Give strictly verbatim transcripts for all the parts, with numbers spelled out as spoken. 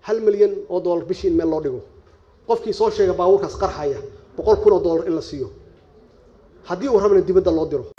hal milyan oo dollar bishii meel loo dhigo qofkii soo sheegay baabuurkaas qarxaya boqol kun oo dollar in la siiyo haddii uu rabana dibadda loo diro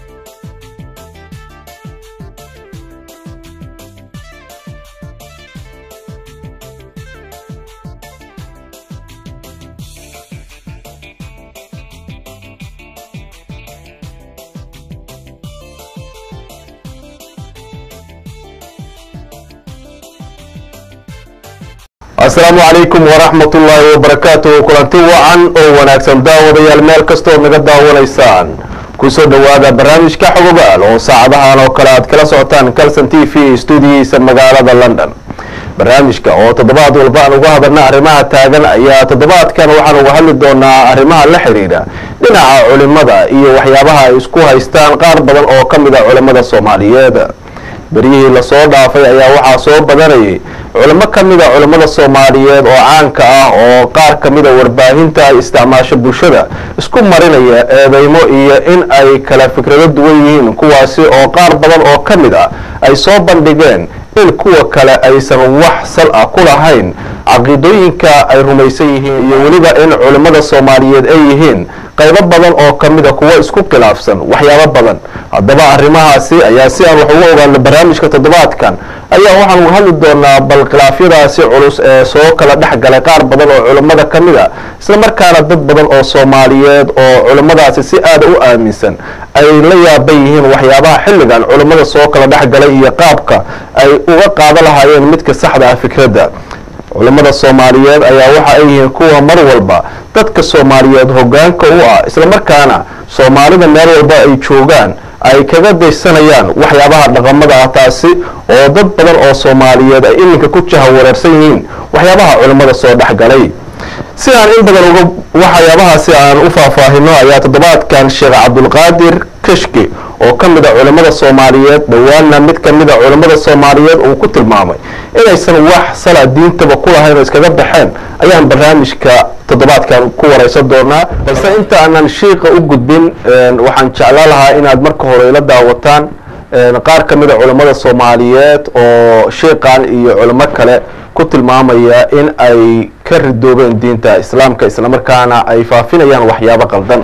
السلام عليكم ورحمة الله وبركاته كلانتي وعن أو وناكسن داود يا المال كستو نقد ونيسان كسر دوادا برنامج كحقوقال وساعدها أنا وكلات كلا صوتان كالسن تي في استوديو سمجالة لندن برنامج كا أو تضباط والبان وهذا النهر ما تاجن يا تضباط كان وحنا وهل دونا أرمها الحريرة لنا علماء إيه وحيابها يسكوها يستان قارب بدن أو كم إذا علماء الصوماليات بريه لصودا في يا وحى صوب بدري علماء كميدا علماء الصوماليات oo caanka ah oo qaar kamida warbaahinta isticmaasho bulshada isku marinaya eedeymo iyo in ay kala fikrado duwan yihiin kuwaasi oo qaar badan oo kamida ay soo bandhigeen in kuwa kale aysan wax sal ah ku lahayn aqoonta ay rumaysan yihiin iyo waliba in culimada Soomaaliyeed ay yihiin qaybo badan oo kamida kuwa isku khilaafsan waxyaabo badan hadaba arrimahaasi ayaa si aan wax ugu ogaano barnaamijka toddobaadkan ayaa waxaan uga hadli doonaa bal khilaafyadaasi culus ee soo kala dhaxgalay qaar badan oo culimada kamida isla markaana dad badan oo Soomaaliyeed oo culimadaasi si aad u aaminsan ay la yaaban yihiin waxyaabaha xilligan culimada soo kala dhaxgalay iyo qaabka ay uga qaadan lahaayeen midka saxda ah fikradda culimada Soomaaliyeed ayaa waxa ay yihiin kuwa mar walba dadka Soomaaliyeed hoggaanka u ah isla markaana Soomaalida meel walba ay joogaan ay kaga daysanayaan waxyaabaha dhaqamada ah taasi oo dad badan oo Soomaaliyeed ay iminka ku jahawareersan yihiin waxyaabaha culimada soo dhaxgalay si aan in badan uga waxyaabahaasi aan u faahfaahino ayaa toddobaadkan Sheekh Cabdulqaadir Kashki oo kamida culimada Soomaaliyeed dhawaana mid kamida culimada Soomaaliyeed oo ku tilmaamay inaysan wax salaad diintaba ku lahayn iskaga baxeen ayaan barnaamijka toddobaadkan ku wareysan doonaa balse inta aanan sheekha u gudbin waxaan jeclaan lahaa inaad marka hore ila daawataan qaar kamida culimada Soomaaliyeed oo sheekhan iyo culimo kale ku tilmaamaya in ay ka ridoobeen diinta islaamka isla markaana ay faafinayaan waxyaabo qaldan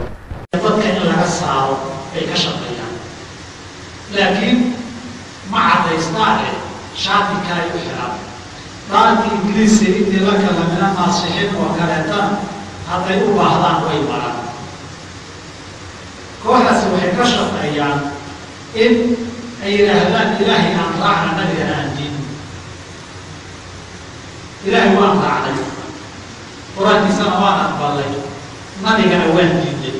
لكن مع الإصلاح شعبي كاي وحرام ضالك إنجليزي إني لك من الناصحين وكالتان هذا يوبا هذا ويبرا كوحة سوحي كشف أيام إن أي رهلان إلهي أن راعنا نبي عن دين إلهي وأن راعنا قرآن سنوات أكبر لي نبي كان وين دين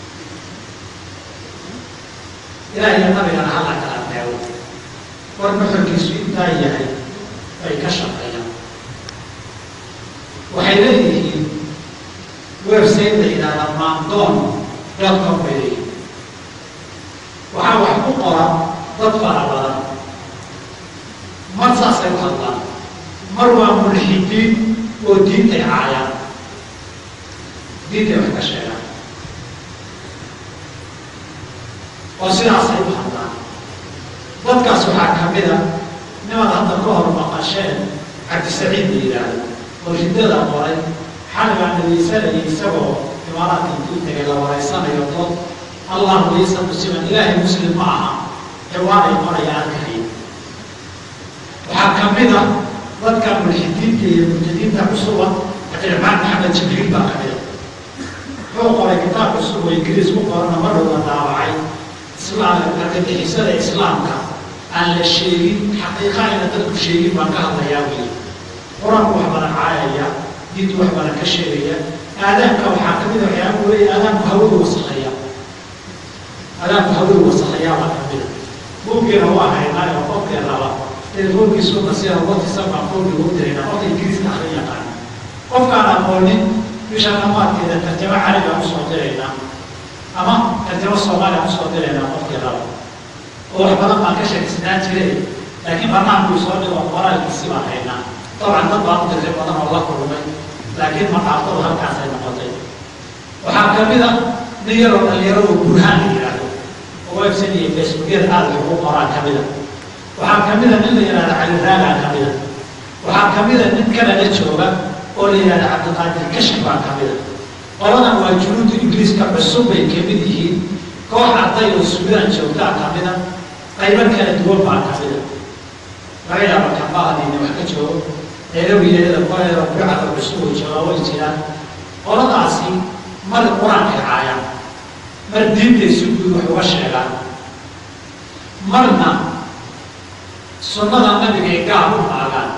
إلهي النبي أنا هلا كلام داود والمحر كيسوي داية أي كشف أيام وحيله ويرسل إلى رمضان يلقى به وحاول حقوقها تدفع على مرسى سيد الله مروى ملحدين ودين تعايا دين وحكشها وسنا صيب حنا ضدك سبحان كمدا نما هذا كهر مقاشين عبد السعيد إلى وجدنا قري حنا عند الإنسان يسوع إمارات الدين تجلا ورئيسنا يطلب الله ليس مسلما إلهي مسلم معها حواري مريان كريم وحكمنا ضدك ملحدين كي المجدين تقصوا الإمام محمد جبريل باكمل هو قرأ كتاب قصوا إنجليز مقارنة مرة وداوعي إسلام لكن حساب الإسلام كان على الشيء حقيقة إن تلك الشيء ما كان ضياوي قرآن وحبنا عاية دين وحبنا كشرية آدم كوحاكم إذا يقول آدم هود وصحية آدم هود وصحية وحبنا ممكن هو هاي وممكن هو تلفون كيسون نصير الله تسمع فوق الودرين أو الإنجليز تخليه كان قف كان أقولني مش أنا ما كذا ترجمة عربية مصدرين أما ترجمة الصومالية مصدرين أو كذا وحبنا ما كشف سنات ليه لكن برنامج يصور وقرأ الكسبة هنا طبعا طبعا ترجمة أنا الله كرمه لكن ما تعطوها كاسة نقطة وحكم إذا نيرو نيرو برهان يراده ويب سني فيسبوك هذا الحقوق قرأ كاملة وحكم إذا من اللي يراد على الرابع كاملة waxaa ka mid a nin kanada jooga oo la yidhahda cabdiqaadir kashki baa ka mid a qoladan waa junuuda ingiriiska cusub bay ka mid yihiin koox arday oo suudaan joogtaa ka mid a qaybo kala duwan baa ka mid a laga yaaba kambahadiina wax ka joogo eelawiyeeda qoleeda bicada cusub oo jooga way jiraan qoladaasi mar qur-aanka caayaan mar diinta si guud wax uga sheegaan marna sunnada nabiga ay gaar u maagaan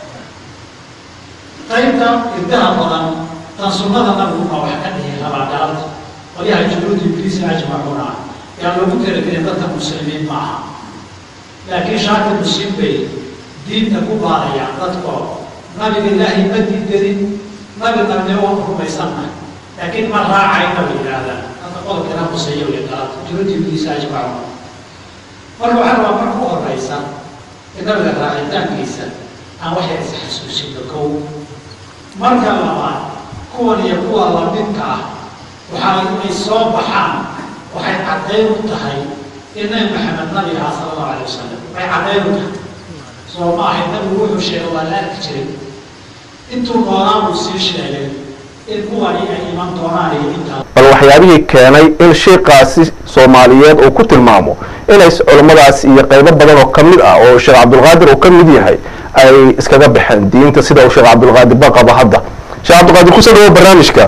qaybta irdaha badan tan sunnada nabigu ma wax ka dhihi rabaa galabta qolyaha junuuda ingiriiska ajmacuuna yaa loogu talagelin dadka muslimiin maaha laakiin shaaki muslim bay diinta ku baarayaan dadkoo nabiga ilaahay ma diidanin nabi nabnimo rumaysannahay laakiin ma raacayna bay yidhaahdaan hadda qodobkana huseeyo iyo galabta junuuda ingiriiska ajmacuuna marka waxaa rabaa marka u horeysa in nabiga raacitaankiisa aan waxay isxasuusino kow marka labaad kuwan iyo kuwa lamidka ah waxaa ay soo baxaan waxay caddayn u tahay in nabi maxamed nabiga ah sala allahu alay wasalam way caddayn u tahay soo ma ahayd nabigu wuxuu sheegay waa la arki jiray intuu noolaa buu sii sheegay in kuwani ay iman doonaan iyo intaa bal waxyaabihii keenay in sheekhaasi soomaaliyeed uu ku tilmaamo inay culummadaas iyo qaybo badan oo ka mid ah oo sheekh cabdulqaadir uu ka mid yahay ay iskaga baxeen diinta sida uu sheekh cabdulqaadir ba qabo hadda sheekh cabdulqaadir kusoo dhawo barnaamijka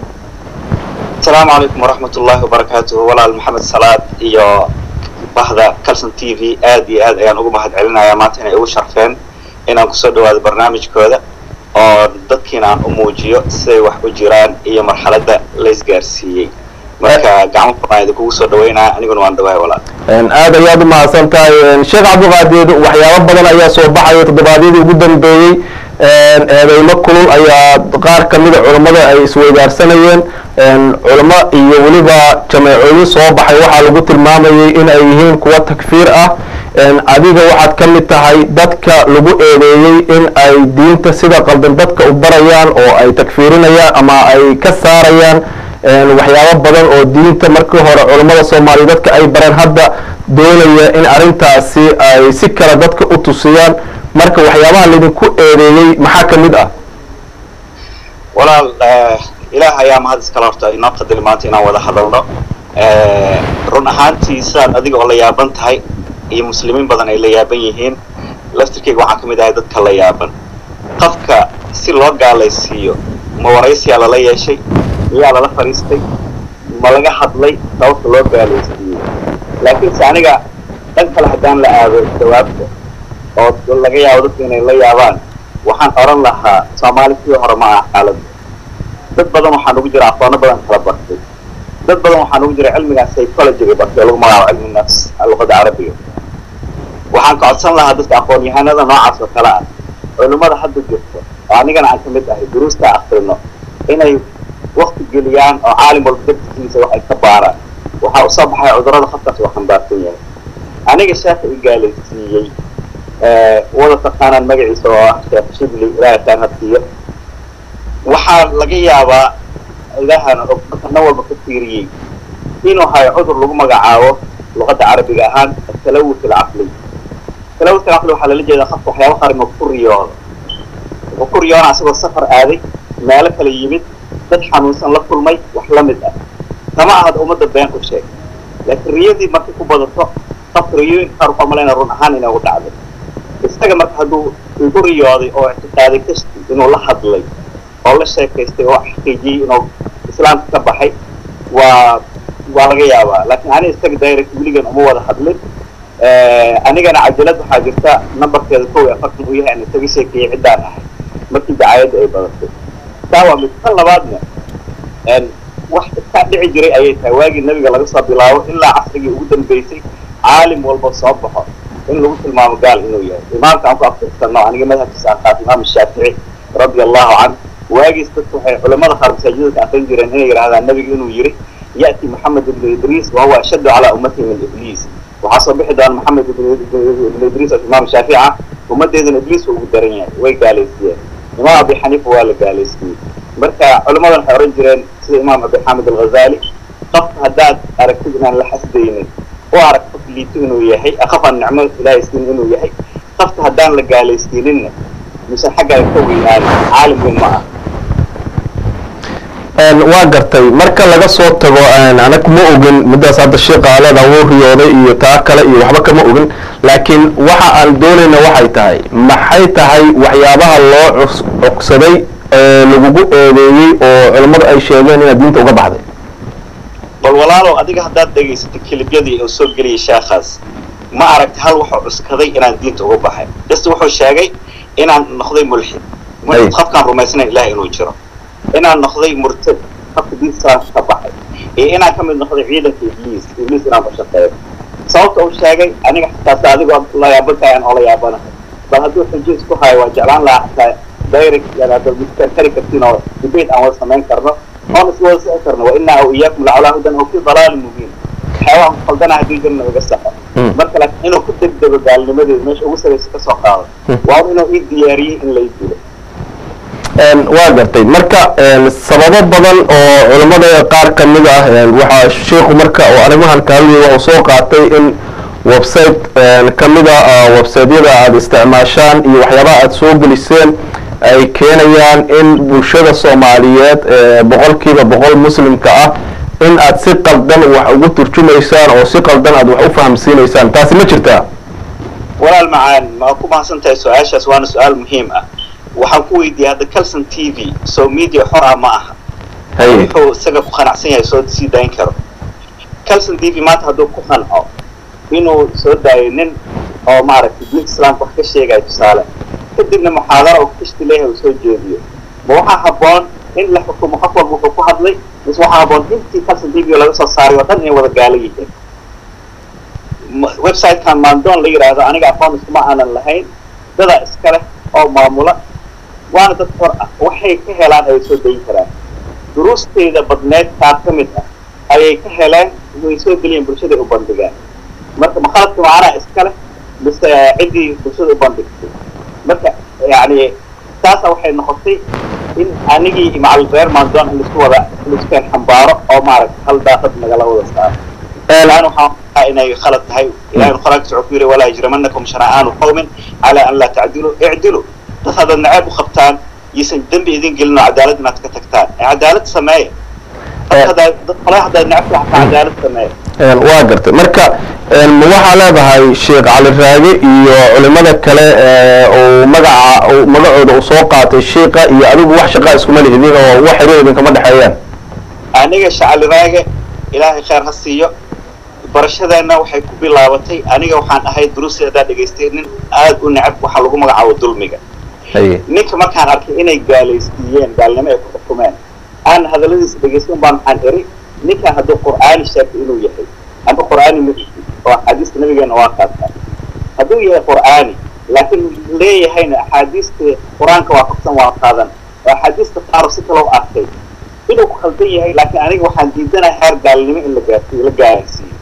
asalaamu calaykum waraxmat ullaahi wabarakaatuhu walaal maxamed salaad iyo bahda calson t v aad iyo aad ayaan ugu mahad celinayaa maanta inay ugu sharfeen inaan kusoo dhawaado barnaamijkooda oo dadkiina aan u muujiyo siday wax u jiraan iyo marxaladda la isgaarsiiyey marka gacmo furaan idinkugu soo dhaweynaa aniguna waan dhawahay walaal aad ayaad u mahadsan tahay sheekh cabdulqaadir waxyaabo badan ayaa soo baxaya toddobaadyadii ugu dambeeyey eedeymo kulul ayaa qaar ka mida culammada ay isweydaarsanayeen culamo iyo weliba jameecooyin soo baxay waxaa lagu tilmaamayay in ay yihiin kuwa takfiir ah adiga waxaad ka mid tahay dadka lagu eedeeyey in ay diinta sida qaldan dadka u barayaan oo ay takfiirinayaan ama ay ka saarayaan waxyaabo badan oo diinta markii hore culammada soomaaliya dadka ay bareen hadda doonaya in arrintaasi ay si kale dadka u tusiyaan marka waxyaabaha laydinku eedeeyey maxaa ka mid ah walaal ilaah ayaa mahad iskala horta inoo qadari maanta inaan wada hadalno run ahaantii sidaad adiga oo la yaaban tahay iyo muslimiin badan ay la yaaban yihiin laftirkeyga waxaan ka mid ahay dadka la yaaban qofka si loo gaalaysiiyo ma waraysiyaa lala yeeshay miyaa lala fariistay ma laga hadlay sababta loo gaalaysiiyey laakiinse aniga dhan kale haddaan la aado jawaabta oo laga yaabo dadka inay la yaabaan waxaan oran lahaa soomaali sidii hore ma ah xaaladda dad badan waxaan ugu jira aqoono badan kala bartay dad badan waxaan ugu jira cilmiga psychologyga bartay oo lagu magacaabo cilmi nafs luqadda carabiga waxaan ka codsan lahaa dadka aqoon-yahanada noocaas oo kale ah culimmada hadda jirta oo anigana aan ka mid ahay duruusta akrino inay wakti geliyaan oo caalim walba dartiisa wax ay ka baaraan waxaa usoo baxay cudurrada khadkaas oo xambaarsan yahay aniga sheekha i gaalaysiiyey wada taqaanaan magaciisa oo ah sheekh shibli ilaahay kaan hadsiiyo waxaa laga yaabaa ilaahana og markana walba ka fiiriyey inuu hayo cudur lagu magacaabo luqadda carabiga ahaan atalawus alcaqli talawus alcaqli waxaa lala jeedaa qofka waxyaaba qaar inuu ku riyoodo wuxuu ku riyoona asagoo safar aaday meelo kala yimid dad xanuunsan la kulmay wax la mid ah kama ahad ummadda been u sheeg laakiin riyadii markay ku badato qofka riyooyinka qaar waxaa malayna run ahaan inay u dhacday isaga marka hadduu igu riyooday oo ictiqaaday kashti inuu la hadlay oo la sheekaystay oo xaqiijiyey inuu islaamka ka baxay waa waa laga yaabaa laakiin ani isaga direct weligan uma wada hadlin anigana cajalad waxaa jirta numberkeeda kow iyo afartan uu yahay aan isaga sheekeeyey ciddaan ahay markii dacaayadda ay badatay taa waa mid kan labaadna wax iska dhici jiray ayay tahay waagii nabiga laga soo bilaabo ilaa casrigii ugu dambeysay caalim walba soo baxo in lagu tilmaamo gaal inuu yahay imaamka aan ku aftirsano aniga madhabkiisa aan qaat imaam shaafici radia allahu canhu waagiis dadku waxay culamada qaar masaajidada aqrin jireen inay yidhahdaan nabiga inuu yiri ya'ti maxamed ibnu idriis wahuwa ashaddu calaa ummatihi min ibliis waxaa soo bixi doona maxamed ibnu idriis oo imaam shaafica ummaddeedana ibliis uu ugu daran yahay way gaalaysiiyeen imaam abi xaniifa waa la gaalaysiiyey marka culamadan waxay oran jireen sida imaam abi xaamid alghazali qofka haddaad aragtid inaan la xasdaynin oo arag qof liito inuu yahay aqafan nicmo ilaahay siin inuu yahay qofka haddaan la gaalaysiininna mise xagga ay ka weynaan caalamku ma ah waa gartay marka laga soo tago anaga ma ogin midaas hadda sheekha aleeda wuu riyooday iyo taa kale iyo waxba kama ogin laakiin waxa aan doonayna waxay tahay maxay tahay waxyaabaha loo cogsaday ee lagugu eedeeyey oo culimadu ay sheegeen inaad diinta uga baxday bal walaalow adiga haddaad dhegaysatay kilibyadii oo soo geliyay sheekhaas ma aragti hal wuxuu cuskaday inaan diinta uga baxay bas wuxuu sheegay inaan noqday mulxid mulxid qofkaan rumaysnayn ilaahay inuu jiro inaan noqday murtad qofka diinta ka baxay iyo inaan ka mid noqday ciidanka ibliis ibliis inaan ka shaqeeyo sababta uu sheegay aniga xataa adigoo la yaabantahay oo la yaabanahay bal hadduu xujiis ku hayo waa jeclaan lahaa xataa direct yani hadda midkaan kari kartiin oo debate aan wada samayn karno oon is wada sixi karno wa inaa aw iyaakum lacalaa hudan aw fii dalaalin mubiin waxyaabaha khaldana haddii jirna uga saxo marka laakiin inuu ku degdego gaalnimadeeda meesha ugu saraysa ka soo qaado waa inuu ii diyaariyey in lay dilo waa gartay marka sababo badan oo culimada qaar ka mid ah waxaa sheekhu marka oo arrimahan ka hadlayay waxa uu soo qaatay in website ka mid ah website-yada aada isticmaashaan iyo waxyaabaha aada soo geliseen ay keenayaan in bulshada Soomaaliyeed boqolkiiba boqol muslimka ah in aad si qaldan wax ugu turjumaysaan oo si qaldan aad wax u fahamsiinaysaan taasi ma jirtaa walaal macaan ma ku mahadsantahay su'aashaas waana su'aal muhiim ah waxaan ku weydiiyay hadda Kalson T V soo media xor ah ma aha wuxuu isaga ku qanacsan yahay soo sii dayn karo Kalson T V maanta hadduu ku qanco inuu soo daayo nin oo maaragtay diinta islaamka wax ka sheegaya tusaale kadibna muxaadaro oo kashti leeyahay uu soo jeediyo ma waxaa habboon in la xukumo qof walba wuxuu ku hadlay mise waxaa habboon intii Kalson T V laga soo saaray oo dhan inay wada gaalo yihiin website-kan maandoon la yidhaahdo aniga aqoon iskuma aanan lahayn dada iska leh oo maamula waana dad hor ah waxay ka helaan ay soo dayin karaan duruusteeda badneed qaar ka mid ah ayay ka heleen way soo geliyeen bulshada u bandhigaan marka makhaladka macnaha iska leh mise ciddii bulshada u bandhigtay marka yani taasa waxay noqotay in anigii macal reer maandoon in laisku wada laisku xambaaro oo maaragtay hal daaqad nagala wada saaro الآن وحنا إنه خلط هاي الآن خرج تعبير ولا يجرمنكم شنآن قوم على أن لا تعدلوا اعدلوا هذا النعاب وخبطان يسجدن بإذن قلنا عدالة ما تكتكتان عدالة سماية هذا طلع هذا النعاب وحنا عدالة سماية واقرت مركا الموحى لها هاي الشيخ علي الراقي علماء كلا ومقع ومقعود وسوقات الشيخة يعلوب وحش قائس كمالي هذين ووحرين من كمان حيان أنا علي الراقي إلهي خير هالسيو barashadana waxay ku bilaabatay aniga waxaan ahay duruuseeda dhageysteenin aad u nacab waxa lagu magacaabo dulmiga ninka markaan arkay inay gaaleysiyeen gaalnimo ay ku xukumeen aan hadaladiisa dhageysteen baan aan eri ninka hadduu qur'aani sheegay inuu yahay ama qur'aani ma yahay oo xadiiska nabigeena waa qaatay hadduu yahay qur'aani laakiin leeyahayna axaadiista quraanka waa qabsan waa qaadan waa xadiiska qaar si kale u arkay inuu ku khaldan yahay laakiin aniga waxaan diidanahay heer gaalnimo in la gaarsiiyo la gaarsiiyo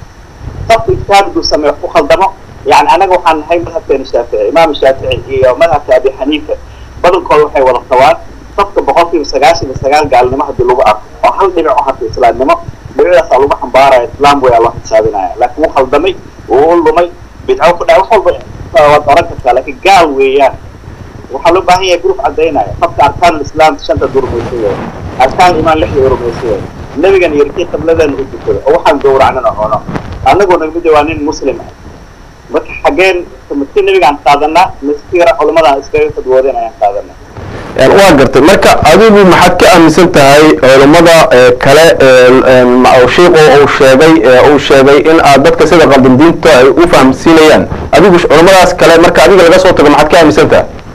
طب كتاب دو سمع خلدمه يعني أنا وحنا هاي مذهب الشافعي إمام الشافعي ومذهب أبي حنيفة بدل كل واحد ولا الطوال طب بقاطي وسجاسي وسجال قال لما حد اللغة وحل دمع واحد في الإسلام لما بيقول صلوا ما حنبارة إسلام ويا الله تسابنا لكن مو خلدمي وقول له مي بيتعوق ده وحول وتركت لكن قال وياه وحلو بقى هي جروب عدينا طب أركان الإسلام تشنت دور ميسية أركان الإيمان لحية دور ميسية النبي كان يركي قبل ذا نقول كده أو حن دور عننا هنا أنا قلنا بدوانين مسلم بس حاجين تمثيل نبي عن قادنا نسيرة علماء إسرائيل تدورين عن قادنا يعني واقرت مركا أبيب محكة أمسنت هاي علماء كلا أو شيء أو شيء أو شيء إن أدت كسيدة قدم دين وفهم سيليان أبيب علماء كلا مركا أبيب لقى صوتك محكة أمسنت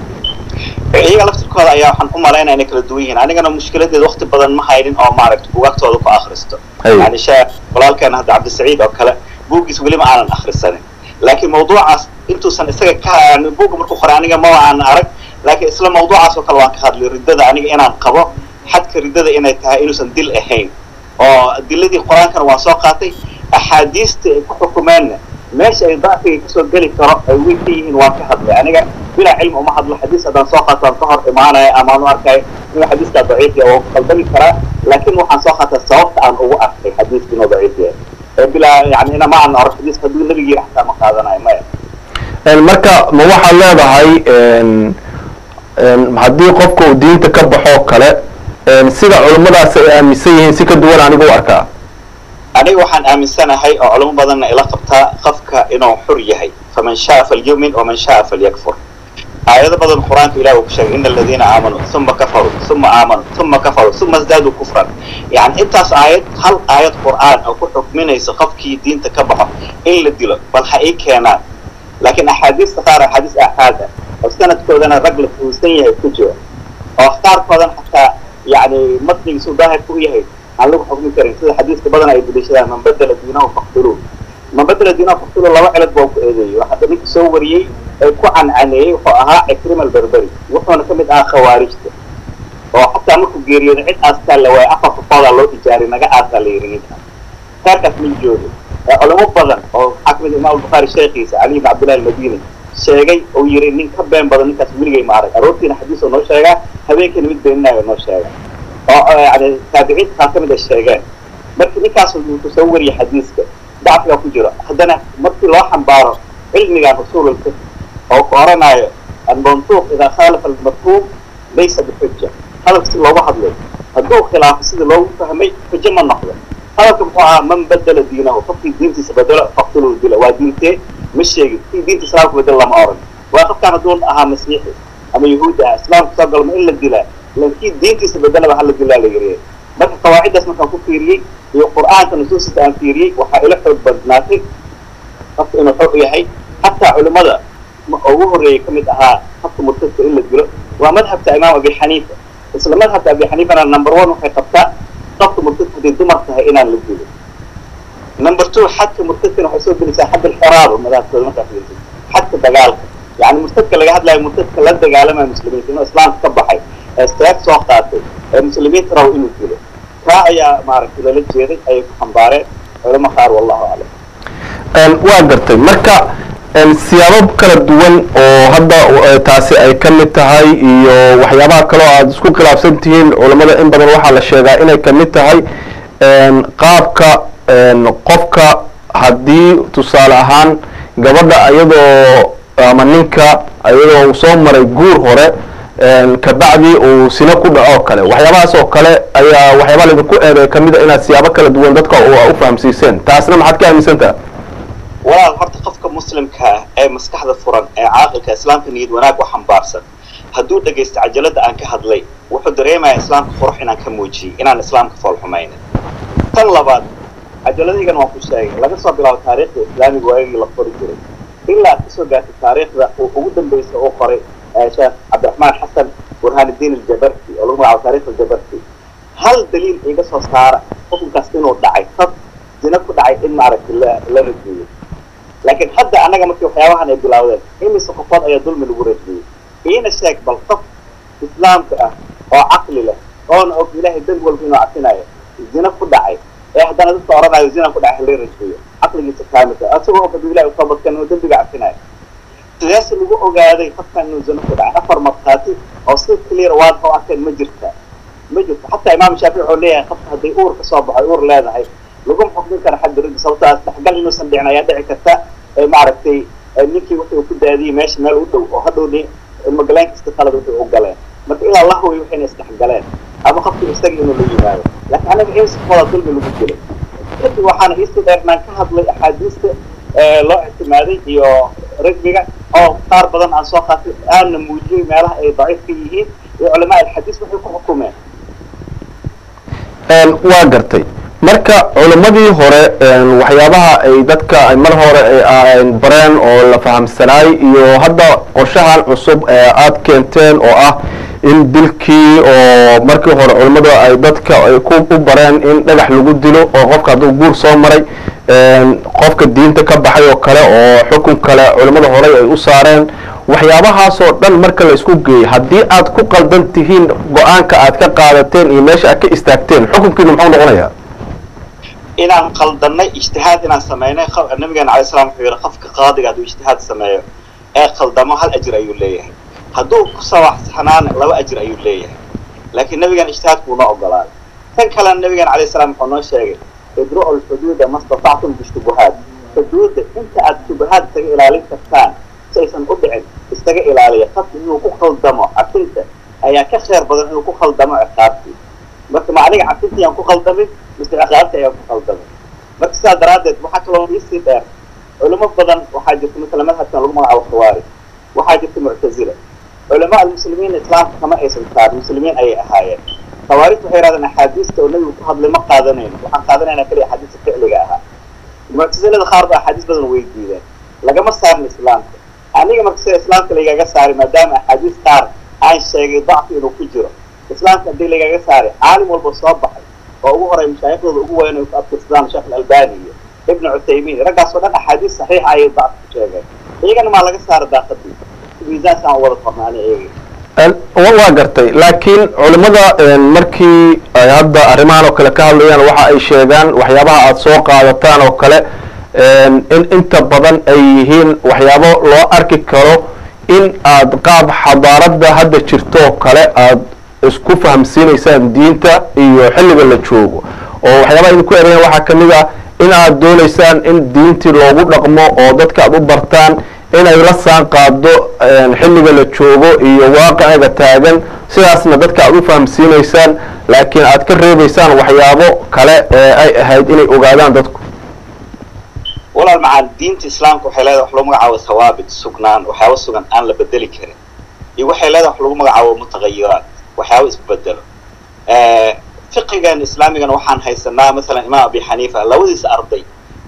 هي لفت الكل أيام حن أم علينا إنك الدوين أنا كنا مشكلة الوقت بدل ما هايلين أو ما عرفت وقت هذا في آخر السنة يعني شاء ولا كان هذا عبد السعيد أو كلا بوق يسوي لي معنا آخر السنة لكن موضوع أنتوا سنة سنة كان بوق مركو خرانية ما عن أرك لكن إسلام موضوع عصو كلا وان كهذا الردة أنا أنا قبا حتى الردة إنه تها إنه سندل أهين أو الدل دي القرآن كان واساقاتي أحاديث حكمنا ماشي ضعفي كسر قلي كرا ويكين واكهد يعني بلا علم وما حد الحديث هذا ساقط الظهر معنا أمانو أركاي من الحديث ده ضعيف أو قلبي كرا لكن وحن ساقط الصوت عن هو أخي حديث بنو ضعيف بلا يعني أنا ما عن الحديث هذول اللي يجي حتى مقادنا ما المركة موحى الله هاي haddii qofka uu diinta ka baxoo kale sida culimmadaas ay aaminsan yihiin si ka duwan anigu u arkaa aniga waxaan aaminsanahay oo culimo badanna ila qabtaa qofka inuu xur yahay faman shaa falyumin waman shaa falyakfur aayado badan qur-aanka ilaah uu ku sheegay ina aladiina aamanuu uma kafaruu uma aamanuu uma kafaruu uma isdaaduu kufran yani intaas aayad hal aayad qur-aan oo ku xukminaysa qofkii diinta ka baxo in la dilo bal ha ii keenaan laakiin axaadiista qaar axaadiis aaxaad ah oo sanadkoodana rag la fuusan yahay ku jiro oo qaarkoodan xataa yani matnigiisu daahirka u yahay aan lagu xukmi karin sida xadiiska badan ay daliishadaan man badala diinahu faqtuluu man badala diinahu faqtuluu laba cilad baa ku eedeeyey waxaa hadda soo wariyey ee ku cancaneeyey wuxuu ahaa Ikrim al-Barbari wuxuuna ka mid ahaa khawaarijta oo xataa markuu geeriyooday cid aastaa la waayay afar qofoodaa loo ijaaray naga aasaa la yidhi ninka kaarkaas min joogo culamo badan oo xakamid imaam al-Bukhari sheekhiisa Ali ibn Abdullah al-Madini sheegay oo yiri nin ka been badan ninkaas weligay ma arag aroortiina xadiis oo noo sheegaa habeenkiina mid beenaayo noo sheega oo yani taabiciin ka kamid ah sheegeen markii ninkaas uu ku soo wariyay xadiiska dacfiga ku jiro haddana markii loo xambaaro cilmiga rasuulka oo qoranayo al-mantuq ida khalafa al-mafhum laysa bihujja hada si looga hadlay hadduu khilaaf sida loogu fahmay hujja ma noqdo hadalka muxuu ahaa man badala diinahu qofkii diintiisa bedelo faqtuluu dila waa diintee ma sheegin kii diinta islaamka bedel lama oran waa qofkaan hadduu ahaa masiixi ama yahuud ah islaamka soo galma in la dilaa laakiin diintiisa bedelaba hala dilaa la yiri marka qawaaciddaas markaan ku fiiriyey iyo qur'aanka nusuusta aan fiiriyey waxaa ila xoog badnaatay qofka inuu xor yahay xataa culimmada ugu horreeyay ka mid ahaa qofka murtadka in la dilo waa madhabta imaam abi xaniifa isla madhabta abi xaniifana number one waxay qabtaa qofka murtadka haddii dumar tahay inaan la dilo number two xadka murtadkana waxay soo gelaysaa xad alxiraaba madhabkooda markaa fiirtay xadka dagaalka yani murtadka laga hadlayo murtadka la dagaalamaya muslimiinta inuu islaamka ka baxay استاذ سوقاتي المسلمين تروا إنه كله كأي معركة للجيري أي خمبارة علماء خير والله أعلم. واقرتي مركا السيارات كلا دوان أو هذا تاسع أي كم تهاي يو وحيابا كلا عدسكو كلا بسنتين علماء إن بدل واحد على الشيء إن كم تهاي قابك قفك هدي تصالحان قبل أيضا منك أيضا وصوم مريجور هره kabacdi uu sina ku dhaco kale waxyaabahaas oo kale ayaa waxyaaba lagu ku eeday kamid ah inaad siyaabo kala duwan dadka u fahamsiiseen taasna maxaad ka aaminsantaa walaal horta qofka muslimka ah ee maskaxda furan ee caaqilka islaamka niyad wanaag wax xambaarsan hadduu dhageysto cajalada aan ka hadlay wuxuu dareemayaa islaamka qurux inaan ka muujiyey inaan islaamka fool xumaynin tan labaad cajaladaygan waan ku sheegay laga soo bilaabo taariikhda islaamiga waagii la qori jiray ilaa aad kasoo gaartay taariikhda uu ugu dambeysa oo qoray شيخ عبد الرحمن حسن برهان الدين الجبرتي أو على تاريخ الجبرتي هل دليل إيجا صار قسم كاستينو دعي خط زينكو دعي إن معرك لا لا رجلي لكن حتى أنا جمعت في حيوان أنا يقول أولا إني سقطات أي ظلم الورثي إيه الشيك بالقف إسلام كأ أو عقل له أو أو إله الدين يقول فينا عتناية زينكو دعي إحدى أنا دكتور أنا زينكو دعي حلير رجلي عقل يتكامل أسوأ في بلاد وصابت كانوا دين بقى عتناية سياسي اللي هو قاعد يفكر إنه زين كده أفر مطاطي أو صير كلير واضح وأكل مجرته مجرته حتى إمام الشافعي عليه خف هذا يور كصابح يور لا هاي لقوم حكمين كان حد رد صوته استحقل إنه سندعنا يدعي كتاء معركتي نيكي وقت وكل هذه ماشي ما وده وهذا اللي المجلين استخلوا وده وقلين ما تقول الله هو يوحين استحقلين أما خفت يستجي إنه اللي يماله لكن أنا بإيه سفر ظلم اللي بقوله كنت وحنا يستدعي من كهض لي أحاديث loo اعتمادي iyo ragbiga oo qaar badan aan soo qaatay aan muujiyay meelaha ay daciif ka yihiin iyo culamaa al-xadiis waxay ku xukumeen een waa gartay marka culimadii hore een waxyaabaha ay dadka ay mar hore ay bareen oo la fahamsanaay iyo hadda qorshahan cusub ee aad keenteen oo ah in dilkii oo markii hore culimadu ay dadka ay ku bareen in dhagax lagu dilo oo qofka hadduu guur soo maray qofka diinta ka baxay oo kale oo xukun kale culimada hore ay u saareen waxyaabahaas oo dhan marka la isku geeyay haddii aad ku qaldan tihiin go'aanka aad ka qaadateen iyo meesha aad ka istaagteen xukunkiinu muxuu noqonayaa inaan qaldanay ijtihaad inaan sameynay nabigeena calayhi salaam wuxuu yidhi qofka qaadiga hadduu ijtihaad sameeyo ee qaldamo hal ajir ayuu leeyahay hadduu ku sawaxsanaan laba ajir ayuu leeyahay laakiin nabigeena ijtihaadku una ogolaaday tan kalena nabigeena calayhi salaam wuxuu noo sheegay ادرؤوا الحدود ما استطعتم بالشبهات حدود انت الشبهات تجي الى لك كان saysan u dhicin istaga ilaaliya qofka inuu ku khaldamo cafinta ayaa ka khayr badan inuu ku khaldamo ciqaabtii marka ma aniga cafintii aan ku khaldamin mise ciqaabtii ayaan ku khaldamay marka sidaa daraaddeed waxaa kaloo isii dheer culimo badan waxaa jirta مثلا madhabkan lagu magacaabo khawaarij waxaa jirta muctazila culamaa almuslimiin islaamka kama aysan saarin muslimiin ayay ahaayeen khawaarij waxay yidhahdeen axaadiista oo nabigu ku hadlay ma qaadanayno waxaan qaadanaynaa kaliya axaadiista ficliga ahaa muctasilada qaar ba axaadiis badan way diideen lagama saarin islaamka aniga marka sida islaamka lagaga saari maadaama axaadiis qaar aan sheegay dacfi inuu ku jiro islaamka haddii lagaga saari caalim walba soo baxay oo ugu horay mashaayikhooda ugu weyn ay ku abtirsadaan sheekh alalbani iyo ibnu cuthaymiin raggaasoo dhan axaadiis saxiixa ayay dacfi ku sheegeen iyagana maa laga saara daaqadii miisaankaan wada qornaani iyaga waa gartay laakiin culimada markii ay hadda arrimahan oo kale ka hadlayaan waxa ay sheegaan waxyaabaha aada soo qaadataan oo kale in inta badan ay yihiin waxyaabo loo arki karo in aad qaab xadaaradda hadda jirto oo kale aada isku fahamsiinaysaan diinta iyo xilliga la joogo oo waxyaabaha idinku ereyan waxaa kamid ah in aad doonaysaan in diintii loogu dhaqmo oo dadka aada u bartaan inay la saan qaado xilliga la joogo iyo waaqiciga taagan sidaasna dadka aada u fahamsiinaysaan laakiin aad ka reebaysaan waxyaabo kale ee ay ahayd inay ogaadaan dadku walaal macaan diinta islaamka waxay leedahay wax lagu magacaabo thawaabit sugnaan waxyaabo sugan aan la bedeli karin iyo waxay leedahay wax lagu magacaabo mutagayiraat waxyaabo isbedelo fiqigan islaamigana waxaan haysanaa masalan imaam abi xaniifa labadiisa arday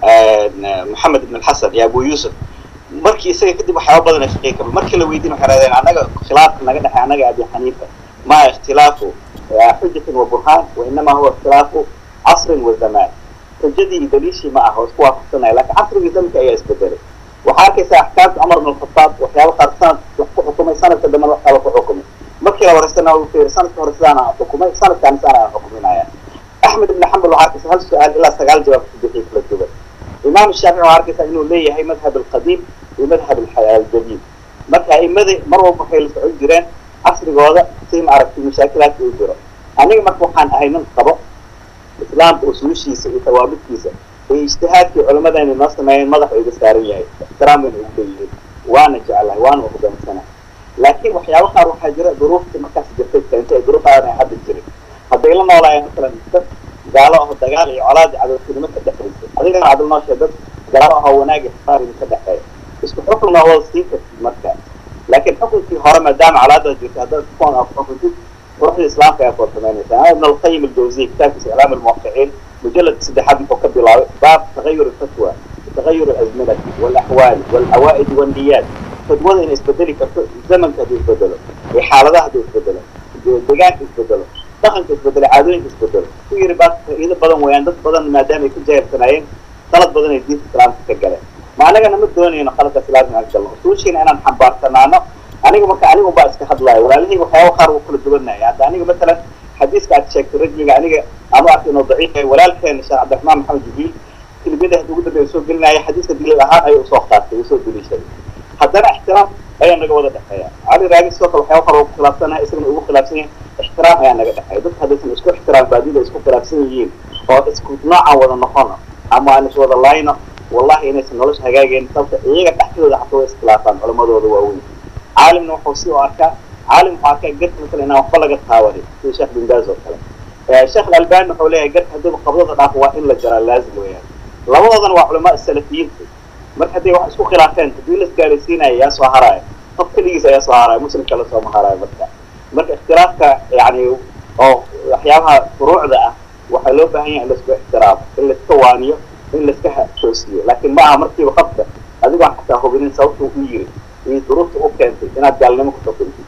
maxamed ibn alxasan iyo abu yuusuf markii isaga kadib waxyaaba badan ay fiqiga kaba markii la weydiin waxay raadeen annaga khilaafka naga dhexay annaga abi xaniifa maa ikhtilaafu xujatin wa burhaan wa inamaa huwa ikhtilaafu casrin wa zamaan xujadii iyo daliishii ma aha oo isku waafaqsanaya laakiin casrigii zamanka ayaa isbedelay waxaa arkaysaa axkaamta cumar ibn alkhataab waxyaaba qaar sanad wax ku xukumay sanadka dambena wax kala ku xukumay markii la wareysana uu fiiri sanadka hore sidaan aan xukumay sanadkaan sidaan aan xukuminaya axmed ibn xambal waxaa arkaysa hal su-aal ilaa sagaal jawaab ku bixiyay kala duwan imaam shaafici waxaa arkaysaa inuu leeyahay madhab alqadiim iyo madhab aljadiid marka a'imadii mar walba waxay la socon jireen casrigooda si ma aragtay mashaakilaadka u jiro aniga marka waxaan ahay nin qabo islaamka usuushiisa iyo tawaabidkiisa iyo ijtihaadkii culimadayna noo sameeyeen madax iga saaran yahay ixtiraam bayna ugu leeyihiin waana jeclahay waana uhoggaansanahay laakiin waxyaabo qaar waxaa jira duruuftii markaas jirtay keentay duruuf aan ay hadda jirin hadday la noolaayeen masalan dad gaalo aho dagaal iyo colaad iyo cadowtinimo ka dhexaysay adigana cadal noo sheeg dad gaalo aho wanaag iyo xisaariga ka dhexeeya isku xukunna wada siin kartid marka laakiin xukunkii hore maadaama colaada jirta haddaad kuwan aad xukuntid ruuxda islaamka ayaa koo samaynaysaa ibn alqayim aljawziy kitaabkiisa iclaam almuwaqixiin mujalladka saddexaad muxuu ka bilaabay baab tagayur alfatwa tagayur alazminati walaxwaali walcawaa'id walniyaat fatwada inay isbedeli karto zamanka hadduu isbedelo iyo xaaladaha hadduu isbedelo deegaanka isbedelo dhaqanka isbedelo caadooyinka isbedelo ku yiri baa faa'iido badan weeyaan dad badan maadaama ay ku jeersanaayeen qalad badan ay diinta islaamka ka galeen ma anagana ma doonayno qaladka islaamka aan galno usuushiina inaan xambaarsanaano aniga marka aniga baa iska hadlaayo walaalihii waxyaaba qaar uu kala duwanaya hadda aniga masalan xadiiska aad sheegtay rajmiga aniga ama arka inuu daciif yahay walaalkeena sheekh cabdiraxmaan maxamed jibriil kelmiyada hadda ugu dambeeya soo gelinaya xadiiska daliil ahaan ayuu usoo qaatay usoo daliishaday haddana ixtiraam ayaa naga wada dhexeeya cali raagi sidoo kale waxyaaba qaar uu ku khilaafsanahay isagana ugu khilaafsan yahay ixtiraam ayaa naga dhexeeya dadka haddaysan isku ixtiraam baadida isku khilaafsan yihiin oo isku noocaan wada noqono ama aan iswada laayno wallahi inaysan nolosha hagaageen sababta iyaga dhexdooda xataa way iskhilaafaan culamadooda waaweyn caalimna wuxuu si u arkaa caalim wuxuu arkaa gadka masala inaan waxba laga taawanin sida sheekh bin baaz oo kale sheekh alalbani wuxuu leeyahay gadka haddiiba qabdada dhaafo waa in la jaraa laazim weeyaan labadoodana waa culamaa salafiyiinta marka hadday wax isku khilaafeen haddii la isgaaraysiinaya yaa soo haraayo qof keligiis ayaa soo haraayo muslimka la sooma haraayo marka marka ikhtilaafka yani oo waxyaabaha furuucda ah waxaa loo baahan yahay in laisku ixtiraamo in laiska waaniyo in laiska toosiyo laakiin ma aha markiiba qabta adigoo xataa hubinin sababta u yiri iyo duruufta u keentay inaad gaalnimo ku xukuntid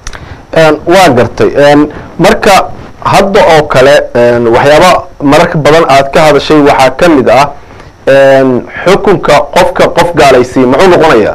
waa gartay marka hadda oo kale waxyaaba mararka badan aad ka hadashay waxaa ka mid ah xukunka qofka qof gaalaysiiy muxuu noqonayaa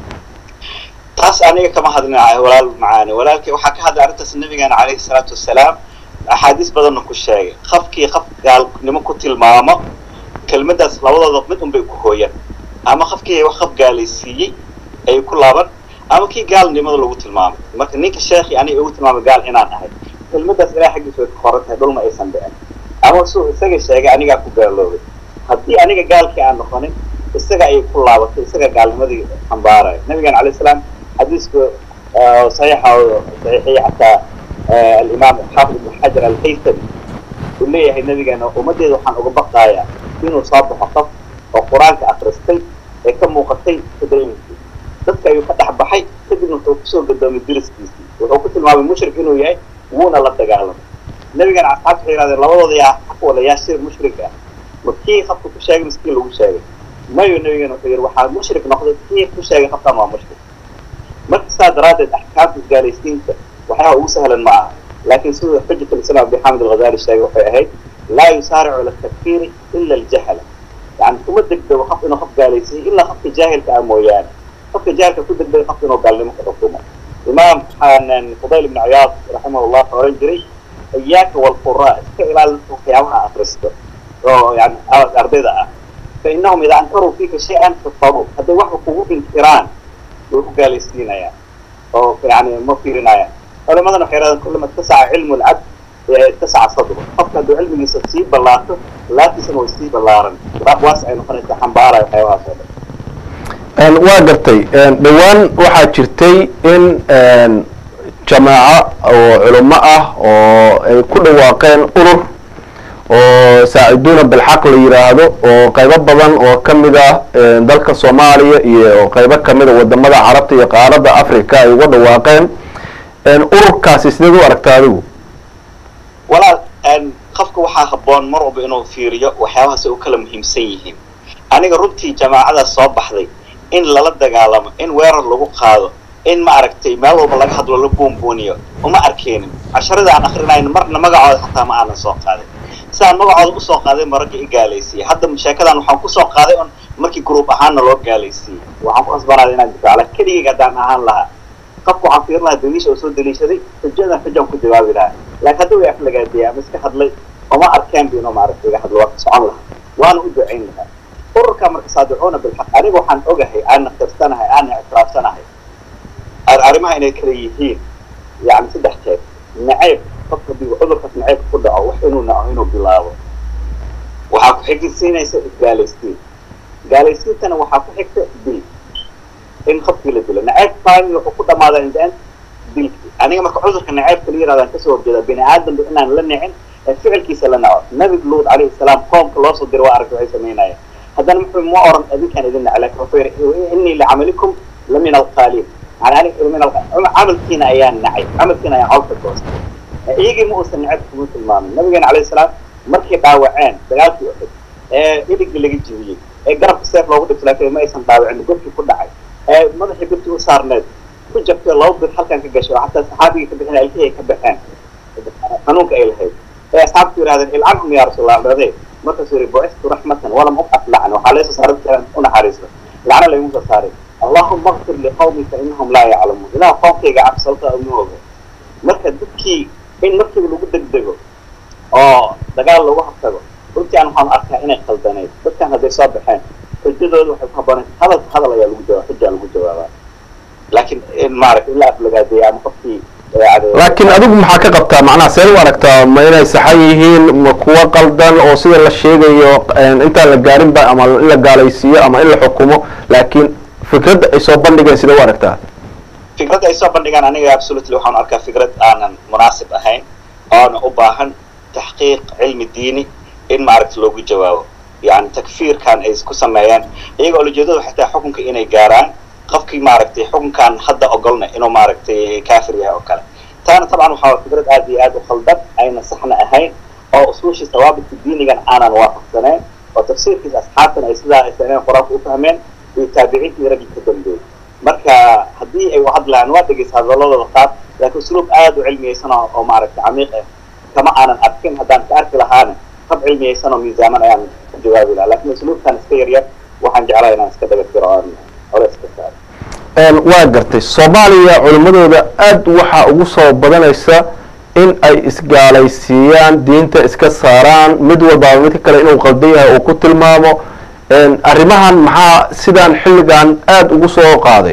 taas aniga kama hadlinayo walaal macaani walaalkii waxaa ka hadlay arrintaas nabigeena calayhi salaatu wasalaam axaadiis badanna ku sheegay qofkii qof gaalnimo ku tilmaamo kelmadaas labadooda mid un bay ku hooyaan ama qofkii wax qof gaalaysiiyey ay ku laaban ama kii gaalnimada lagu tilmaamay marka ninka sheekhi aniga ugu tilmaamay gaal inaan ahay kelmadaas ilaahay xaggiisa way ka qoran tahay dhulma aysan dhicin ama suu isaga sheegay anigaa ku gaaloobay haddii aniga gaalkii aan noqonin isaga ay ku laabatay isaga gaalnimadii xambaaraya nabigan calayhi salaam xadiisku saxiixa saxiixiyay xataa alimaam xaafid ibn xajar alhaytami uu leeyahay nabigeena ummaddeeda waxaan uga baqayaa inuu soo baxo qof oo qur-aanka akhristay ee ka muuqatay tadayunkii dadka ayuu ka dhex baxay kadibna wuxuu kusoo gadoomay diriskiisii wuxuu ku tilmaamay mushrik inuu yahay wuuna la dagaalamay nabigan asxaabta waxay yidhahdeen labadooda yaa xaq wala yaa shir mushrik ah ma kii qofka ku sheegay miskiin lagu sheegay mayo nabigan wuxuu yidhi waxaa mushrik noqday kii ku sheegay qofkan waa mushrik marka saa daraaddeed axkaamta isgaalaysiinta waxyaaba ugu sahlan ma aha laakiin siduu xujat alislaam abi xamed alghazali sheegay waxay ahayd laa yusaaricu ila takfiiri ila aljahala yani kuma degdego qof inuu qof gaalaysiiyo ilaa qofka jaahilka ah mooyaane qofka jaahilka ku degdega qofka inuu gaalnimo ku xukumo imaam fudayl ibn ciyaad raximahullah oran jiray iyaaka walquraa iska ilaali waxyaabaha akhristo oo yani ardayda ah fainahum idaa ankaruu fiika shay-an fafaruu hadday waxba kugu inkiraan way ku gaalaysiinayaan oo yani ma fiirinayaan culimadana waxay yidhahdeen kullama ittasaca cilmu lcabd ittasaca sadru qofka hadduu cilmigiisa sii ballaato laabtiisana way sii ballaaran waas ay noqonaysa xambaaraya waxyaabahaas oo dhan waa gartay dhowaan waxaa jirtay in jamaaco oo culimo ah oo ay ku dhawaaqeen urur oo saaciduuna bilxaq la yidhaahdo oo qaybo badan oo ka mid ah dalka soomaaliya iyo qaybo ka mid a wadamada carabta iyo qaaradda africa ay uga dhawaaqeen ururkaasi sideed u aragtaa adigu walaal qofka waxaa habboon mar walba inuu fiiriyo waxyaabahaas ay u kala muhiimsan yihiin aniga runtii jamaacadaas soo baxday in lala dagaalamo in weerar lagu qaado in ma aragtay meel walba laga hadlo la buunbuuniyo uma arkeenin casharada aan akrinayno marna magacooda xataa ma aanan soo qaadin sidaan magacooda usoo qaaday maragga i gaalaysiiyey hadda sheekadan waxaan kusoo qaaday on markii gruub ahaanna loo gaalaysiiyey waxaan ku asbanaaday inaan difaaco keligayga haddaan ahaan lahaa qofka waxaan fiirin lahaa daliisha oo soo daliishaday xujadan xujaan ku jawaabi lahaa laakiin hadda way aflagaadiyay ama iska hadlay oma arkeen ba inuu maaragtay iga hadlo waa ka socon lahaa waana u ducayn lahaa ururka marka saadicuuna bilxaq aniga waxaan ogahay aana qirsanahay aana ictiraafsanahay arrimaha inay kala yihiin yani saddex jeed nacayb qofka haddii cudurkaas nacaybka ku dhaco wax inuu naco inuu bilaabo waxaa ku xigisiinaysa isgaalaysiin gaalaysiintana waxaa ku xigta dil in qofkii la dilo nacayb finally wuxuu ku dhamaadaa in the end dilkii aniga marka cudurka nacaybka la yirahdaan kasoo horjeeda bini aadamba inaan la nicin ee ficilkiisa la naco nabi luud calayhi salaam qoomka loo soo diray waa aragtay waxay samaynayeen haddana muxuu ma oran adinkaan idin naco laakiin wuxuu yidhi innii licamalikum la min alqaaliin yani aniga min camalkiina ayaan nacay camalkiina ayaan cawlka goostay iyagii ma uusan nacayb kuma tilmaamin nabigeena calayhi salaam markay dhaawaceen dagaalkii uxud ee iligii laga jibiyey ee garabka seef loogu dhibto laakiin ma aysan dhaawacin godkii ku dhacay ee madaxii birtii u saarneed ku jabtay laba bir halkan ka gashay oo xataa saxaabigii ka bixin alkii ay ka baxeen xanuunka ay lahayd ee asxaabtu yidhahdeen ilcanhum yaa rasuulallah dhadee markaasuu yidhi bucistu raxmatan walam ubcas lacna waxaa laysoo saaray dadka u naxariisto lacna laygu soo saaray allahuma akfir liqawmi fa inahum laa yaclamuun ilaah qoomkayga cabsalta uma oga marka dadkii in markiiba lagu degdego oo dagaal lagu hortago runtii aan waxaan arkaa inay khaldanayd dadkan hadday soo baxeen xujadooda waxay ku habboonay hadalka hadal ayaa lagu jawaab xujaa lagu jawaabaa laakiin in maaragtay ilaa aflagaadeeya ama qofkii laakiin adigu maxaa ka qabtaa macnaha seen u aragtaa ma inay saxan yihiin ma kuwa qaldan oo sida la sheegayo intaan la gaarinba ama in la gaalaysiiyo ama in la xukumo laakiin fikradda ay soo bandhigeen sida u aragtaa fikradda ay soo bandhigaan aniga absolutely waxaan arkaa fikrad aanan munaasib ahayn oona u baahan taxqiiq cilmi diini in maaragta loogu jawaabo yani takfiirkan ay ku sameeyeen iyagoo ujeedadu xitaa xukunka inay gaaraan qofkii maaragtay xukunkan hadda ogolna inuu maaragtay kaafir yahay oo kale taana tabcan waxaa fikrad aad iyo aad u khaldan ayna saxna ahayn oo usuushii sawaabidka diinigan aanan waafaqsanayn oo tafsiirkiisa asxaabtan ay sidaa ay sameeyeen qur-aanka u fahmeen iyo taabiciintii raggi ka dambeeyey marka haddii ay u hadlaan waa dhegeysa hadalladooda qaar laakiin usluub aad u cilmiyeysan oo maaragtay camiiq ah kama aanan arkin haddaan ka arki lahaana hab cilmiyeysan oo miisaaman ayaan ku jawaabi lahaa laakiin usluubkan iska yaryar waxaan jeclaa inaan iska dagatiro oon culays ka saaro waa gartay soomaaliya culimadooda aad waxaa ugu soo badanaysa in ay isgaalaysiiyaan diinta iska saaraan mid walbaaba midka kale inuu qaldan yahay uu ku tilmaamo arrimahan maxaa sidaan xilligan aada ugu soo qaaday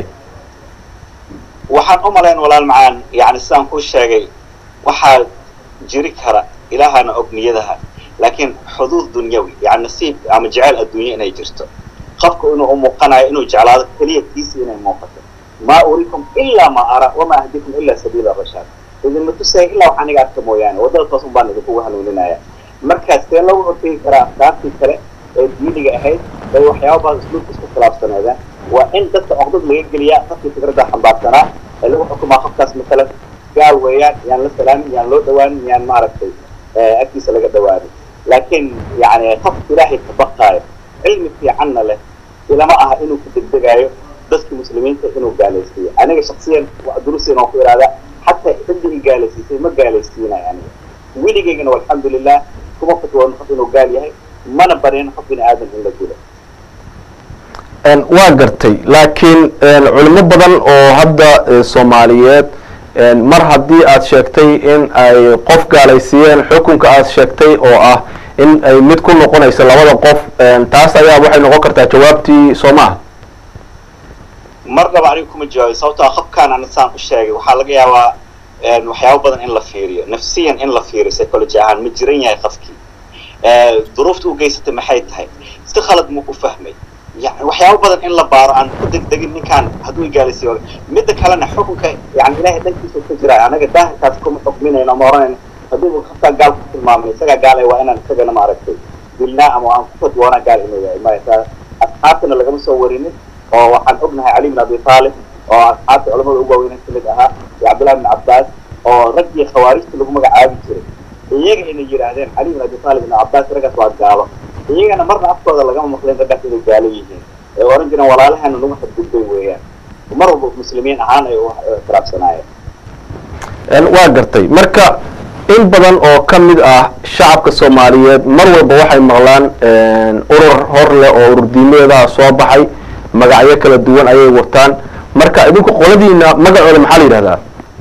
waxaan u malayn walaal macaan yani sidaan kuu sheegay waxaa jiri kara ilaahana og niyadaha laakiin xuduud dunyawi yani nasiib ama jeceyl adduunye inay jirto qofka inuu muuqanayo inuu jeclaado kaliya kiisi inay muuqato ma urikum illa ma ara wama ahdikum illa sabila rashad idan ma tusay illa waxa aniga arka mooyaane wadada toosan baan idinku hanuuninaya markaas see lagu hortegi karaa afkaartii kale ee diiniga ahayd ee waxyaabo badan isluubka isku khilaafsanaadaan waa in dadka oqdad laga geliyaa qofkii fikradda xambaarsanaa ee lagu xukumaa qofkaas masalan gaal weeyaan yaan la salaamin yaan loo dhawaanin yaan maaragtay agtiisa laga dhawaanin laakiin yani qofka ilaahay ka baqaayo cilmi fiicanna leh ilama aha inuu ku degdegaayo dadka muslimiinta inuu gaalaysiiyo aniga shakhsiyan duruusin oo ku iraada حتى عندي جالسي ما جالسينا يعني ويلي جينا والحمد لله كم وقت وانا خطينا وقال يهي ما نبرين خطينا آدم إلا كده ان واقرتي لكن العلماء بدل او هدا الصوماليات ان مر هدي اد شيكتي ان اي قف جالسيين حكمك اد شيكتي او اه ان اي مid ku noqonaysa labada qof taas ayaa waxay noqon kartaa jawaabtii Soomaa marna baan kuma jawaabay sababtoo qabkaan aan saan u sheegay waxa laga yaabaa een waxyaabo badan in la fiiriyo nafsiyan in la fiiriyo psychology ahaan ma jiran yahay qofkii ee duruufta uu geysatay maxay tahay si khalad ma ku fahmay yani waxyaabo badan in la baaro aan ku degdegin ninkan haduu gaalisiyo mid kalena xukunka yani ilaahay dhankiisa ku jira anaga daahirkaas kuma xukminayna ma oranayna haduu qofka gaal ku tilmaamay isaga gaalay waa inaan isagana ma aragtay dilna ama aan ku fadwoona gaal inuu yahay ma yahay asxaabtana laga soo warinin oo waxaan ognahay Ali ibn Abi Talib oo asxaabta culimada ugu waaweyn kamid ahaa iyo Abdullah ibn Abbas oo ragii khawaarijta lagu magacaabi jiray iyaga inay yiraahdeen Ali ibn Abi Talib ibn Abbas ragaas waa gaalo iyagana marna afkooda lagama maqleen ragaas inay gaalo yihiin ee oran jireen walaalahan nagu xadgudbay weeyaan mar walba muslimiin ahaan ay u tiraabsanaayeen een waa gartay marka in badan oo kamid ah shacabka Soomaaliyeed mar walba waxay maqlaan een urur hor leh oo urur diimeeda soo baxay magacyo kala duwan ayay wataan marka idinku qoladiina magacooda maxaa la yiraahdaa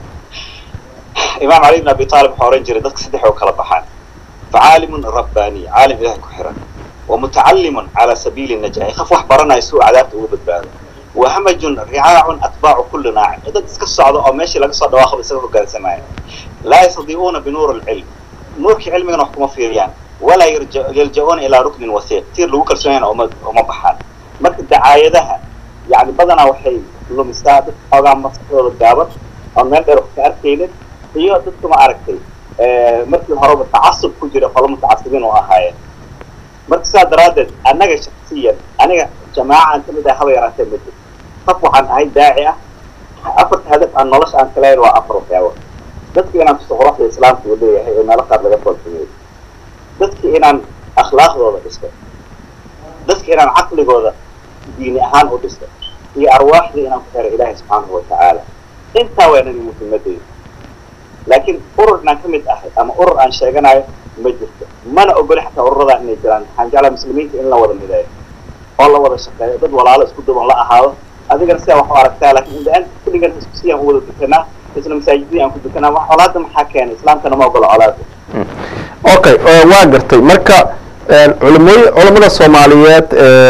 Imam Ali ibn Abi Talib xoran jiray dadka saddex oo kala baxaan فعالم رباني عالم إله كحرا ومتعلم على سبيل النجاح خف وحبرنا يسوع عذاب وبدباده وهمج رعاع أتباع كل ناعم إذا تسكسوا على أو ماشي لقى صار واخذ يسوي قال سماعي لا يصدقون بنور العلم نور علم نحكم في ريان ولا يرجع يلجؤون إلى ركن وثيق كثير لو كل سنين أو ما بحال مركز دعايتها يعني بدنا وحي لو مستعد أو عم مصدر الجابر أو نقدر كأركيلت هي ضد ما أركيل مركز هرب التعصب كجرا فلما متعصبين وأهاي مركز درادد أنا شخصيا أنا جماعة أنت مدة هوا يراتب مدة خطوة عن هاي داعية أفرت هدف أن نلش عن كلاين وأفرط ياو دتك إن تستغرق الإسلام في وديه هي ما لقى لقى الفنيد دتك إن أخلاق هذا إسكت دتك إن عقل هذا دين أهان هو إسكت هي أرواح دي إن خير إله سبحانه وتعالى أنت وين المتمدين لكن أورنا كمية أحد أما أور عن شيئا مجد ما أنا أقول حتى أورنا إن الجيران حنجعل المسلمين إن الله ولا الهداية الله ولا الشقاء ضد ولا على سكوت ولا أهاو هذا جرسيا وحواركتا لكن إذا أنت كل جرس سكسيا هو ذكرنا مثل مساجدين أو ذكرنا وحولاتهم حكيان الإسلام كان ما أقول علاته. أوكي واقرتي مركا علمي علماء الصوماليات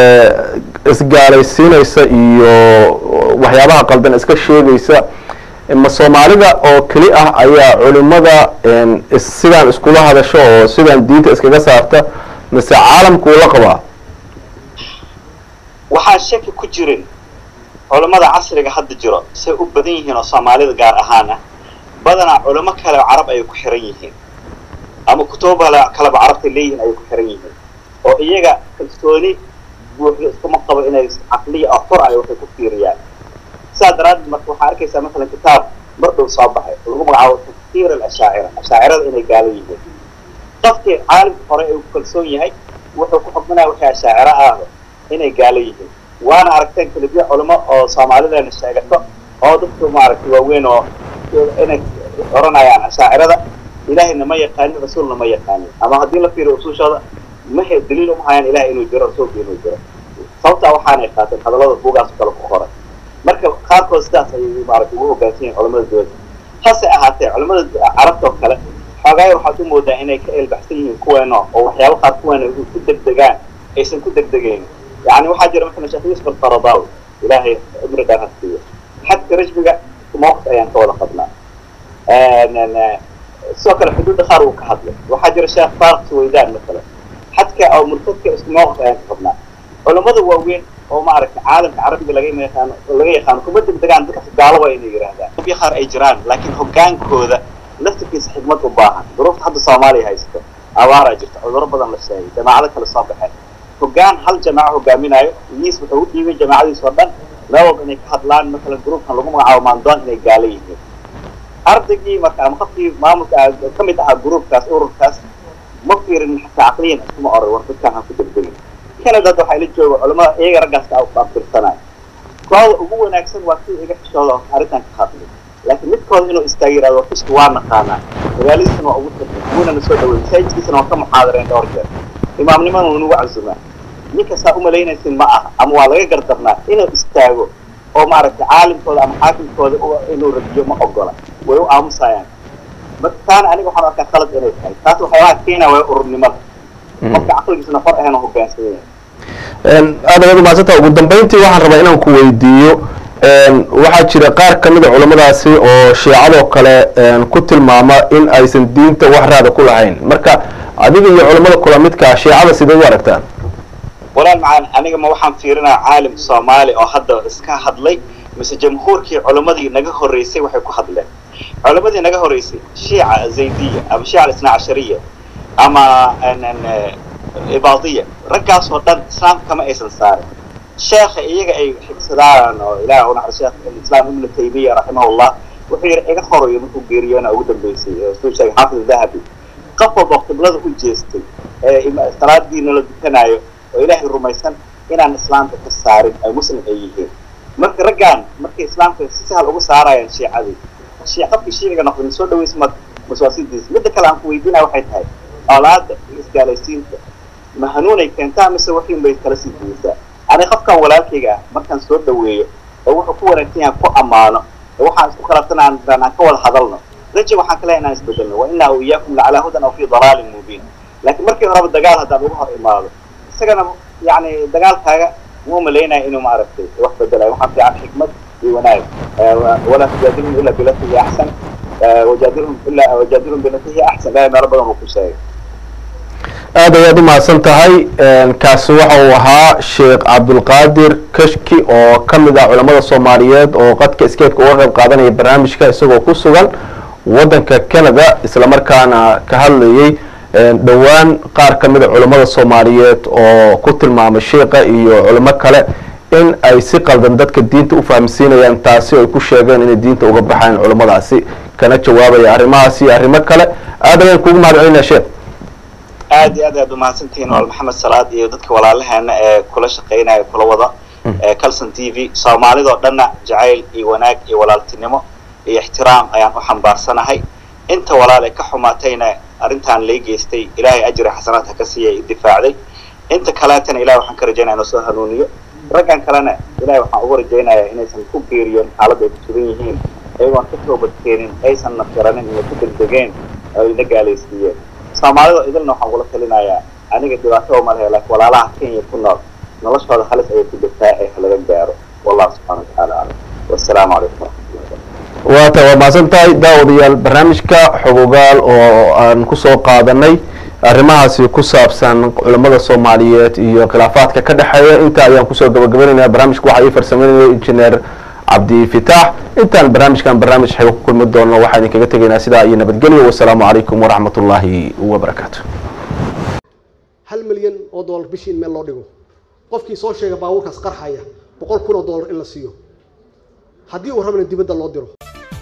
إسقاليسين إيسا إيو وحيابها قلبنا إسكا الشيء إيسا إما الصومالية أو كليئة أي علماء السيدان إسكولا هذا شو سيدان دينتا إسكا سارتا بس عالم كولا قبا waxaa shaki ku jirin culimada casriga hadda jiro say u badan yihiin oo Soomaalida gaar ahaan ah badana culimo kale Arab ay ku xiran yihiin ama kutubada kale Arabta leeyihiin ay ku xiran yihiin oo iyaga kalsooni buuxda iskama qabo inay aqliya oo xor ay wax ku fiiriyaan saadaraad marka waxa arkaysa mesela kitaab mardow soo baxay lagu magacaabo tafsiir al-ashaa'ira ashaa'irada inay gaalo yihiin qofkii caalim hore ay ku kalsoon yahay wuxuu ku xukminayaa waxa ashaa'ira ah inay gaalo yihiin waana aragteen kaliya culimo oo Soomaaliyeed sheegato oo dadku ma aragtay waaweyn oo inay oranayaan ashaa'irada ilaahina ma yaqaan rasuulna ma yaqaan ama hadii la fiiriyo usuushada ma hay daliil u hayaan ilaahay inuu jiro rasuulku inuu jiro sababta waxaan ay qaateen hadallada buugaas kala ku qoran marka qaarkood sidaas ay ma aragtay ugu hoggaansan culimada dawladda hase ahaatee culimada carabta kale xogaay waxa uu moodaa inay ka eelbaxsan yihiin kuweeno oo waxyaabo qaar kuweeno ku degdegaan aysan ku degdegayn يعني واحد يرى مثلا شيخ يوسف القرضاوي إلهي عمره دار هالسية حتى رجبه موقف أيام طول قبلنا آه سوق الحدود خارو كهذا واحد يرى شيخ فارق سويدان مثلا حتى أو مرتد اسمه موقف أيام قبلنا علماء ذوين oo ma aragtay caalamka carabiga laga yaqaan laga yaqaan kuma degdegaan dadka gaalo waa inay yiraahdaan ubi qaar ay jiraan laakiin hogaankooda laftigiisa xigmad u baahan duruufta hadda Soomaaliya haysta abaara jirta cudurro badan la sheegay jamaacada kala soo baxay hoggaan hal jamaaco hogaaminayo miis wuxuu u dhiibay jamaacadiisa oo dhan laba inay ka hadlaan mesela groupkan lagu magacaabo maandoon inay gaalo yihiin ardaygii marka ama qofkii maamulka ka mid ahaa groupkaas ururkaas ma fiirin xataa aqliyan kuma oray war dadkan ha ku degdegin kanada waxay la joogo culimada iyaga raggaas ka u fiirsanay kooda ugu wanaagsan waa kii iga xishooda arrintan ka hadlay laakiin midkooda inuu istaageerado fistu waa naqaanaa magaaladiisana waa ugu tagtay wuuna soo dhaweeyay sayidkiisana waa ka muxaadareen dhowr jeer imaamnimada uu nagu casumaa ninka saa u malaynaysin ma aha ama waa laga gardarnaa inuu istaago oo maaragtay caalimkooda ama xaakimkooda inuu radiyo ma ogola way u aamusayaan marka taana aniga waxaan arkaa qalad inay tahay taas waxyaalaha keenaa waa ururnimada qofka caqligiisana qor ahayn oo hoggaansanaya aad ayaad umahadsantaha ugu dambeyntii waxaan rabaa inaan ku weydiiyo waxaa jira qaar ka mid a culimmadaasi oo shiicadoo kale ku tilmaama in aysan diinta wax raada ku lahayn marka adiga iyo culimmada kula midkaa shiicada sidee u aragtaan walaal macaan aniga ma waxaan fiirinaa caalim Soomaali oo hadda iska hadlay mise jamhuurkii culimmadii naga horeysay waxay ku hadleen culimmadii naga horeysay shiica zaydiya ama shiica isna ashariya ama ibaadiya raggaas oo dhan islaamka ma aysan saarin sheekha iyaga ay xigsadaan oo ilaahay una sheekh islaam ibn taymiya rahimahullah wuxuu yiri iga horoyo markuu geeriyona ugu dambeysay soo sheegay xaafid dahabi qofka waqtiblada u jeestay ee salaadiina la dukanayo oo ilaahay rumaysan inaan islaamka ka saarin ay muslim ay yihiin marka raggan markay islaamka si sahal ugu saarayaan shiicadii shiicadii shiiga noqday soo dhaweysmad maswaasidiis mid kale aan ku weydiinaa waxay tahay awlaad isgaalaysiinta ma hanuunay keentaa mise waxin bay kala sii diisaa ani qofkan walaalkayga markaan soo dhaweeyo oo wuxuu ku wanaagsan yahay ku amaano waxaan isku khalaftanaan aan ka wada hadalno raji waxaan kale inaan isbedelno wa inna iyaakum la ala hudan aw fi dalalin mubin laakiin markii hore dagaal hadda ugu hor imaado isagana yani dagaalkaaga muu maleynaa inuu ma aragtay wax bedelayo waxaan fiican xikmad iyo wanaag wala tujadilhum illa billati hi ahsan wajadilhum illa wajadilhum billati hi ahsan la meel badan uu ku sheegay aad ayaad u mahadsan tahay kaasi waxa uu ahaa sheekh cabdulqaadir kashki oo ka mid ah culamada Soomaaliyeed oo qadka iskeedka uga qayb qaadanaya barnaamijka isagoo ku sugan waddanka Canada isla markaana ka hadlayay dhawaan qaar ka mid ah culamada Soomaaliyeed oo ku tilmaamay sheekha iyo culimo kale in ay si qaldan dadka diinta u fahamsiinayaan taasi oo ay ku sheegeen inay diinta uga baxaan culimadaasi kana jawaabaya arrimahaasi arrimo kale aad ayaan kugu mahadcelinayaa sheekh aad iyo aad aad u mahadsantihiin wal maxamed salaad iyo dadka walaalaheena ee kula shaqeynaya kula wada ee Kalson T V Soomaalida oo dhanna jacayl iyo wanaag iyo walaaltinimo iyo ixtiraam ayaan u xambaarsanahay inta walaal ka xumaatayna arrintan la geystay ilaahay ajri xasanaad ka siiyay difaacday inta kaleetana ilaahay waxaan ka rajaynayaa inuu soo hanuuniyo raggan kalena ilaahay waxaan ugu rajaynayaa inaysan ku geeriyoon xaaladda ay ku sugan yihiin ayagoon ka toobad keenin aysan nafiranin inay ku degdegeen ay la gaalaysiiyeen Soomaalida idilna waxaan kula talinayaa aniga dhibaato ma lahayn laakiin walaalaha Kenya ku nool noloshooda halis ay ku jirtaa ee laga gaaro wallahu subhanahu wa ta'ala wassalaamu alaykum waa tahay waa mahadsantahay daawadayaal barnaamijka xogogaal oo aan ku soo qaadanay arrimahaasi ku saabsan culimada Soomaaliyeed iyo khilaafaadka ka dhaxeeya inta ayaan kusoo gabagabeynaynaa barnaamijka waxa ay farsameynayay injineer Abdi Fitah intaan barnaamijkan barnaamij xeego ku kulmi doono waxaan idinkaga tegaynaa sidaa iyo nabadgelyo wassalaamu calaykum waraxmatullaahi wabarakaatu hal milyan oo dollar bishii in meel loo dhigo qofkii soo sheegay baabuurkaas qarxaya boqol kun oo dollar in la siiyo haddii uu rabana dibadda loo diro